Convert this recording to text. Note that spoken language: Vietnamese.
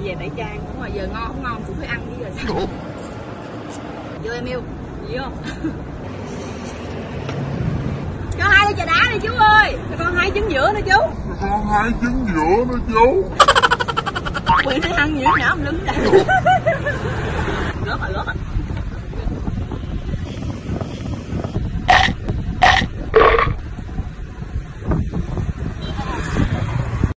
về tẩy chay. Đúng rồi, giờ ngon không ngon cũng phải ăn chứ giờ sao. Vô em yêu, gì không? Cho 2 ly trà đá đi chú ơi. Cho con 2 trứng giữa nữa chú. Cho con 2 trứng giữa nữa chú. Quyền nó ăn gì nó lđứng đây.